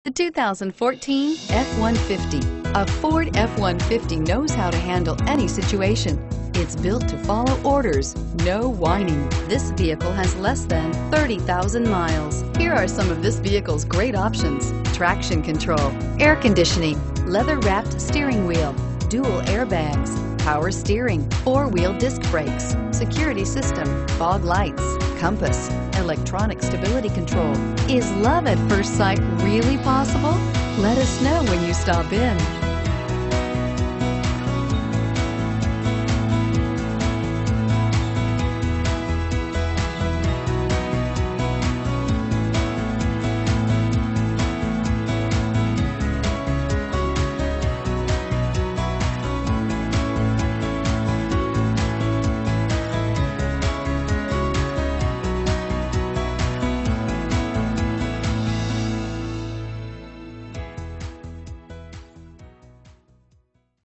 The 2014 F-150. A Ford F-150 knows how to handle any situation. It's built to follow orders, no whining. This vehicle has less than 30,000 miles. Here are some of this vehicle's great options: traction control, air conditioning, leather-wrapped steering wheel, dual airbags, power steering, four-wheel disc brakes, security system, fog lights, compass, electronic stability control. Is love at first sight really possible? Let us know when you stop in.